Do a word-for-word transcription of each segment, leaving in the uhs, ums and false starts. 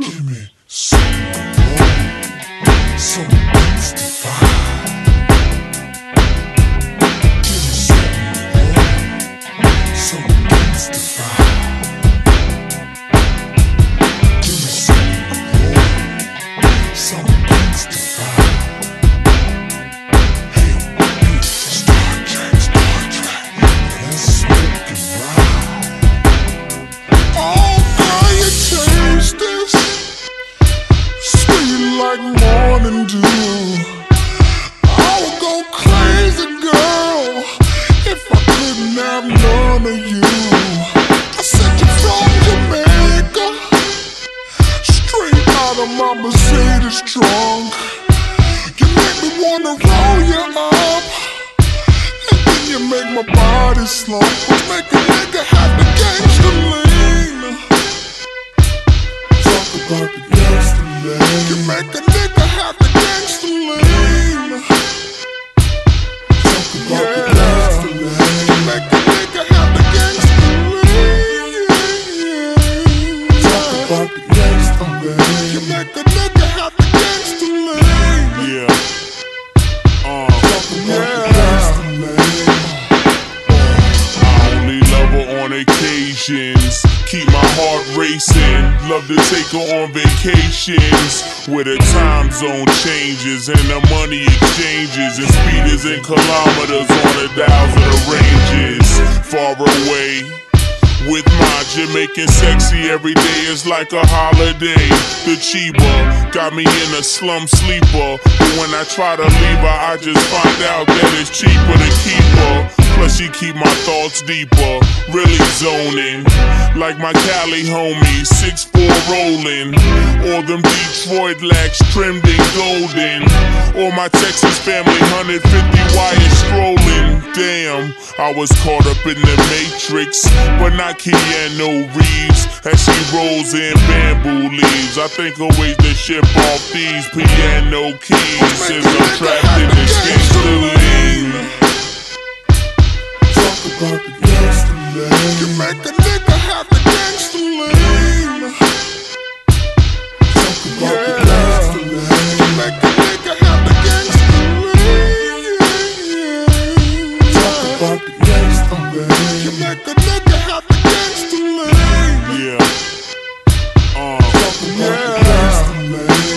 Give me some more, some mystify. Give me some more, some mystify. Give me some more, some mystify. Hey, hey, Star Trek, Star Trek, let's smoke and ride. Oh, girl, you taste this, sweet like morning dew. I would go crazy, girl, if I couldn't have none of you. I sent you from Jamaica, straight out of my Mercedes trunk. You make me wanna roll you up, and then you make my body slump, which make a nigga have the gangster lean. Talk about the gangster lean. You make a nigga have the gangster lean. Talk about yeah. the gangster lean. You make a nigga have the gangster lean. Talk about the gangster lean. You make a nigga have the gangster lean. Yeah. Uh, Talk about yeah. the gangster lean. I only love her on occasions, keep my heart racing, love to take her on vacations, where the time zone changes and the money exchanges, and speed is in kilometers on the dials of the ranges. Far away with my Jamaican sexy, every day is like a holiday. The Chiba got me in a slum sleeper, but when I try to leave her, I just find out that it's cheaper to keep her. Plus she keep my thoughts deeper, really zoning like my Cali homie, six four rolling. All them Detroit lacks trimmed in golden, or my Texas family one fifty wires strolling. Damn, I was caught up in the Matrix, but not Keanu Reeves as she rolls in bamboo leaves. I think always to ship off these piano keys since I'm trapped in this gangster lean. Talk about the gangster lean. You make a nigga have the gangster lean. Talk about yeah. the gangster lean. You make a nigga have the gangster lean. Talk about the gangster lean. You make a nigga have the gangster lean. Yeah. Uh, Talk about yeah. the gangster lean.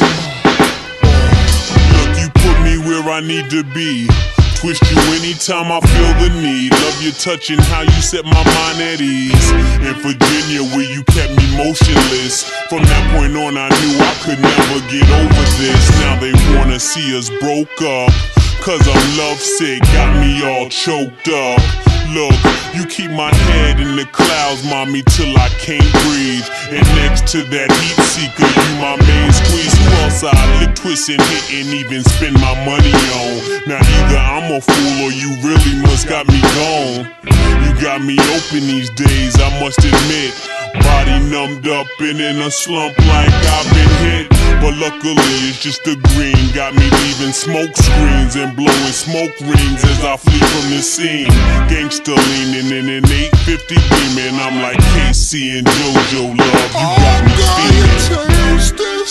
Look, you put me where I need to be. Twist you anytime I feel the need. Love you touching how you set my mind at ease. In Virginia where you kept me motionless, from that point on I knew I could never get over this. Now they wanna see us broke up, cause I'm lovesick, got me all choked up. Look, you keep my head in the clouds, mommy, till I can't breathe. And next to that heat seeker, you my main squeeze. Who else I lick, twist, and hit, and even spend my money on? Now either I'm a fool or you really must got me gone. You got me open these days, I must admit. Body numbed up and in a slump like I've been hit. But luckily it's just the green, got me leaving smoke screens and blowing smoke rings as I flee from the scene. Gangsta leaning in an eight fifty beaming, I'm like Casey and JoJo, love, you got me feeling. Oh, girl, you taste this,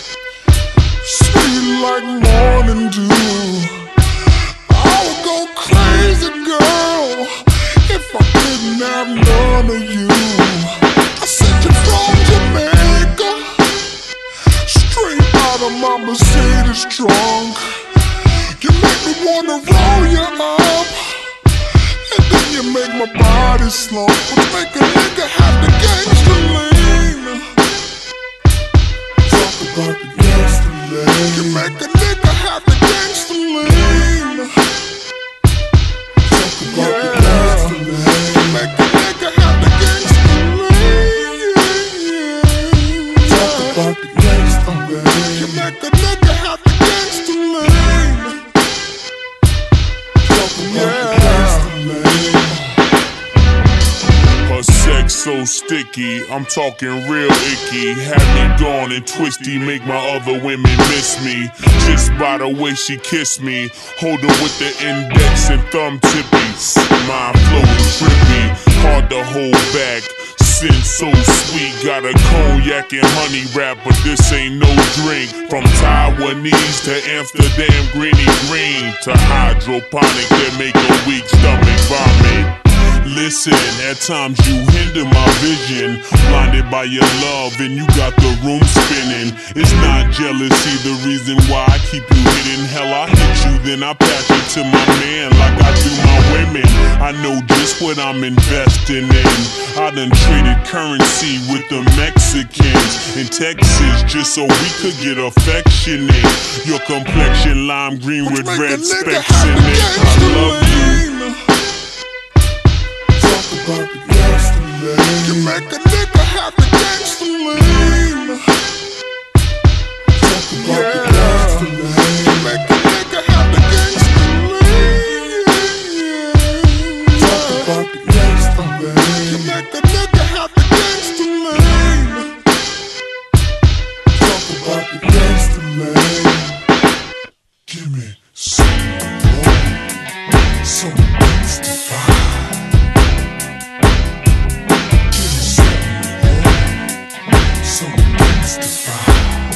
sweet like morning dew. I would go crazy, girl, if I couldn't have none of you. I sent you from Jamaica, straight out of my Mercedes trunk. You make me wanna roll you up, and then you make my body slump, which make a nigga have the gangster lean. Talk about the gangster lean. You make a nigga have the gangster lean. Talk about yeah. the gangster lean. You make a nigga have the gangster lean. Talk about the gangster lean. You make a nigga have the gangster lean. Talk about yeah. the gangster lean. Her sex so sticky, I'm talking real icky. Had me gone and twisty, make my other women miss me. Just by the way she kissed me, hold her with the index and thumb tippies. Mind flowing trippy, hard to hold back. accent so sweet. Got a cognac and honey wrap, but this ain't no drink. From Taiwanese to Amsterdam Greeny Green to hydroponic that make a weak stomach vomit. Listen, at times you hinder my vision. Blinded by your love and you got the room spinning. It's not jealousy the reason why I keep you hidden. Hell, I hit you, then I pass you to my man like I do my women. I know just what I'm investing in. I done traded currency with the Mexicans in Texas just so we could get affectionate. Your complexion lime green with red specks in it. I love you. About the gangsta lane. You make a nigga have the gangsta lane. Talk about yeah. the gangsta lane. You make a nigga have the gangsta lane. Talk about the gangsta lane. You make a nigga have the gangsta lane. Talk about the gangsta lane. Give me some more, some gangsta vibe. So mystify.